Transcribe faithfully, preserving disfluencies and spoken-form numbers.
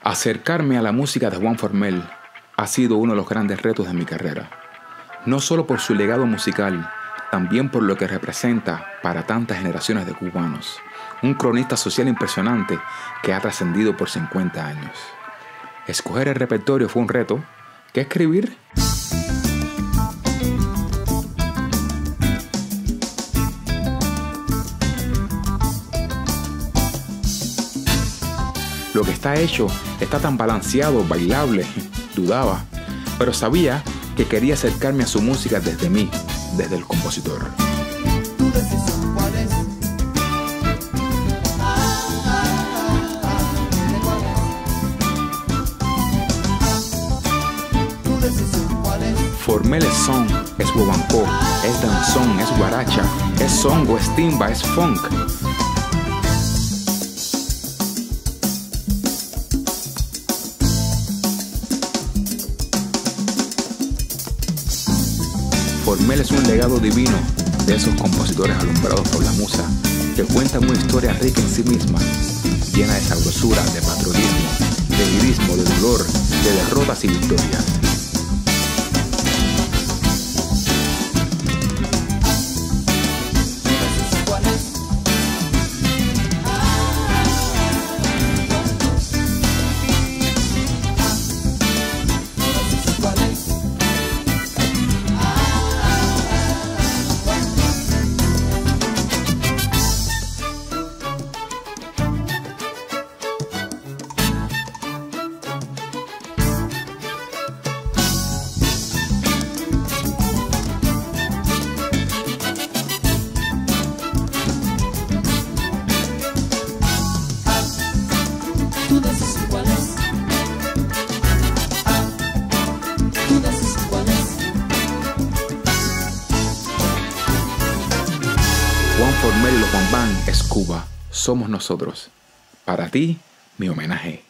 Acercarme a la música de Juan Formel ha sido uno de los grandes retos de mi carrera. No solo por su legado musical, también por lo que representa para tantas generaciones de cubanos. Un cronista social impresionante que ha trascendido por cincuenta años. Escoger el repertorio fue un reto. ¿Qué escribir? Lo que está hecho está tan balanceado, bailable, dudaba, pero sabía que quería acercarme a su música desde mí, desde el compositor. Tu decisión, ¿cuál es? Ah, ah, ah, dime cuál es. Tu decisión, ¿cuál es? Formel es son, es guaguancó, es danzón, es guaracha, es songo, es timba, es funk. Formel es un legado divino de esos compositores alumbrados por la musa que cuentan una historia rica en sí misma, llena de sabrosura, de patriotismo, de lirismo, de dolor, de derrotas y victorias. Tu decisión, ¿cuál es? Ah, tu decisión, ¿cuál es? Juan Formel y los Bambán es Cuba, somos nosotros. Para ti, mi homenaje.